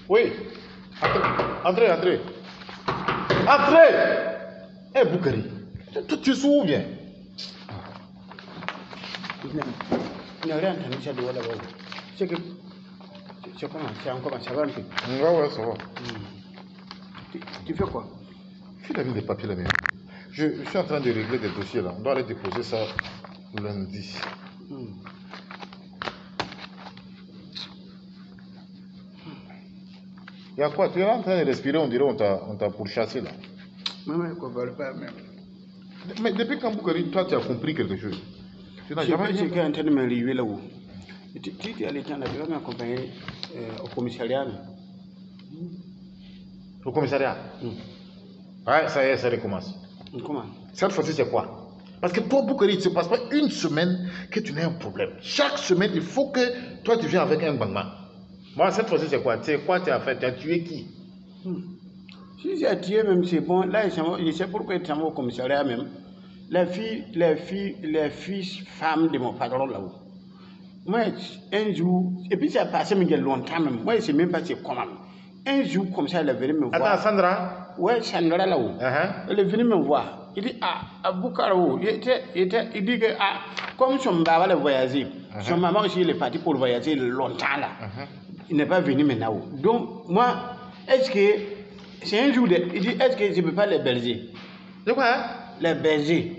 Oui. Entrez, entrez. Entrez. Eh, Boukari, tu te souviens? Il n'y a rien à nous de là-bas. C'est que. C'est comment? C'est encore ça va un peu. Ouais, ça va. Tu fais quoi? Je suis avec des papiers là-bas. Je suis en train de régler des dossiers là. On doit aller déposer ça lundi. Il y a quoi? Tu es en train de respirer, on dirait on t'a pourchassé là. Maman, qu'on ne pas même. Mais depuis quand Boukari, toi tu as compris quelque chose? Tu n'as jamais dit. Je suis en train de m'arriver là-haut. Tu es allé dans la ville, m'accompagner au commissariat. Au commissariat? Ouais, ça y est, ça recommence. Comment? Cette fois-ci, c'est quoi? Parce que toi, Boukari, il ne se passe pas une semaine que tu n'aies un problème. Chaque semaine, il faut que toi, tu viennes avec un bangman. Moi, cette fois-ci, c'est quoi? C'est quoi tu as fait? Tu as tué qui? Si j'ai tué même, c'est bon. Là, je sais pourquoi tu es au commissariat même. Les filles, femmes de mon patron là-haut. Moi, un jour, et puis ça a passé mais il y a longtemps même. Moi, je ne sais même pas c'est comment. Un jour, comme ça, elle est venue me voir. Attends, Sandra? Ouais, Sandra là-haut. Elle est venue me voir. Il dit, Boukaro, il dit que, comme son papa a voyagé, son maman aussi il est parti pour voyager longtemps là. Il n'est pas venu maintenant. Donc, moi, est-ce que, c'est un jour, il dit, est-ce que je ne peux pas les berger? De quoi? Les berger.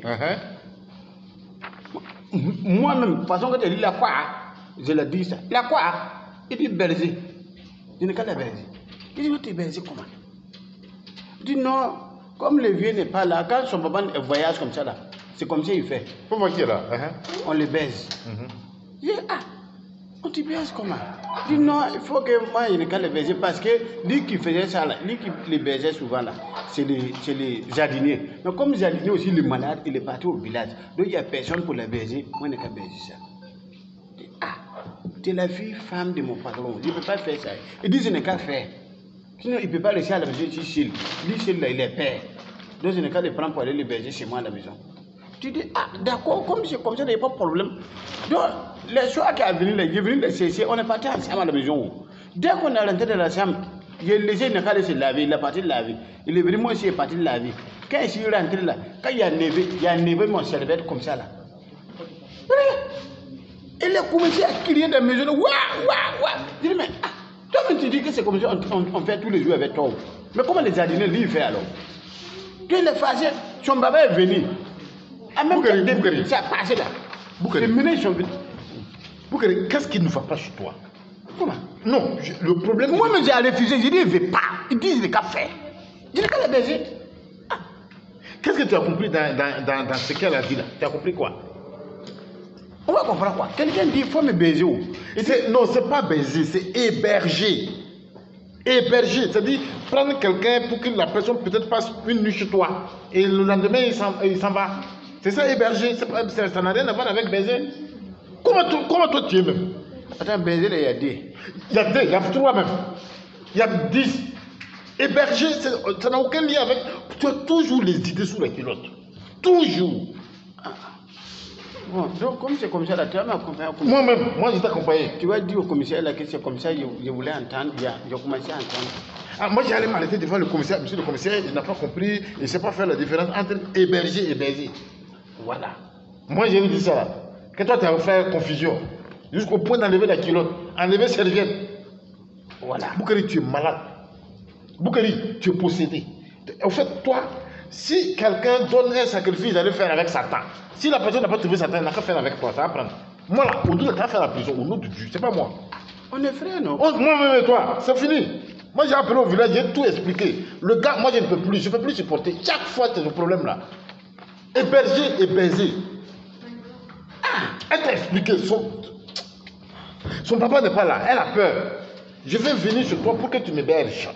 Moi-même, de façon que tu dis la quoi, je le dis ça. La quoi? Il dit berger. Je n'ai qu'à les berger. Il dit, tu es berger comment? Il dit, non, comme le vieux n'est pas là, quand son papa voyage comme ça là, c'est comme ça il fait. Pour voir qui est là? On les baise. Il dit, on te baise comment? Il dit, non, il faut que moi, je n'ai qu'à les baiser parce que lui qui faisait ça là, lui qui les baisait souvent là, c'est les jardiniers. Mais comme les jardiniers aussi, le malade, il est parti au village. Donc il n'y a personne pour les baiser, moi, je n'ai qu'à baiser ça. Il dit, tu es la fille, femme de mon patron, je ne peux pas faire ça. Il dit, je n'ai qu'à faire. Sinon, il ne peut pas laisser à la maison chez lui. Lui, chez lui, il est père. Donc, je n'ai qu'à le prendre pour aller le berger chez moi à la maison. Tu dis, d'accord, comme c'est comme ça, il n'y a pas de problème. Donc, les soirs qui est venu, il est venu les chercher, on est parti ensemble à la maison. Dès qu'on est rentré dans la chambre, il a laissé, il n'a qu'à laisser laver, il est parti laver. Il est venu, moi aussi, il est parti laver. Quand je suis rentré là, quand il y a nevé mon serviette comme ça là. Il a commencé à crier dans la maison, waouh. Je dis, mais. Toi, tu dis que c'est comme ça, on fait tous les jours avec toi. Mais comment les jardiniers, lui, il fait alors? Tu les fâché, son papa est venu. Boukari, ça a passé là. Boukari, qu'est-ce qui ne va pas chez toi? Comment? Non, le problème... Moi-même, j'ai refusé, j'ai dit, il ne veut pas. Il dit, il n'a qu'à faire. Je n'ai qu'à le baiser. Qu'est-ce que tu as compris dans ce qu'elle a dit là? Tu as compris quoi? On va comprendre quoi? Quelqu'un dit, il faut me baiser. Non, ce n'est pas baiser, c'est héberger. Héberger, c'est-à-dire prendre quelqu'un pour que la personne peut-être passe une nuit chez toi et le lendemain il s'en va. C'est ça héberger, ça n'a rien à voir avec baiser. Comment toi tu es même? Attends, baiser, il y a deux. Il y a deux, il y a trois même. Il y a 10. Héberger, ça n'a aucun lien avec... Tu as toujours les idées sous la culotte. Toujours. Bon, donc comme c'est comme ça, là, tu vas m'accompagner. Moi-même, moi je t'accompagne. Tu vas dire au commissaire là, que c'est comme ça, je voulais entendre, j'ai commencé à entendre. Moi j'allais m'arrêter devant le commissaire. Monsieur le commissaire, il n'a pas compris, il ne sait pas faire la différence entre héberger et baiser. Voilà. Moi j'ai dit ça là. Que toi tu as fait confusion. Jusqu'au point d'enlever la culotte, enlever serviette. Voilà. Boukari, tu es malade. Boukari, tu es possédé. En fait, toi, si quelqu'un donne un sacrifice, il allait faire avec Satan. Si la personne n'a pas trouvé Satan, il n'a qu'à faire avec toi, ça va prendre. Moi là, au nom de ta faire la prison, au nom de Dieu, c'est pas moi. On est frères, non? Moi-même et toi, c'est fini. Moi j'ai appelé au village, j'ai tout expliqué. Le gars, moi je ne peux plus, je ne peux plus supporter. Chaque fois c'est le problème là. Héberger et baiser. Elle t'a expliqué, son papa n'est pas là, elle a peur. Je vais venir sur toi pour que tu me berges.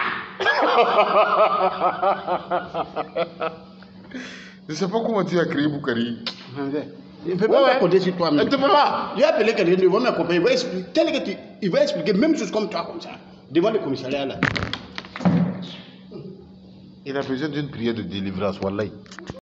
Je ne sais pas comment tu as créé Boukari. Il ne peut pas compter sur toi-même. Tu peux pas. Il a appelé quelqu'un, il va m'accompagner, il va expliquer même chose comme toi, comme ça, devant le commissariat là. Il a besoin d'une prière de délivrance, wallahi.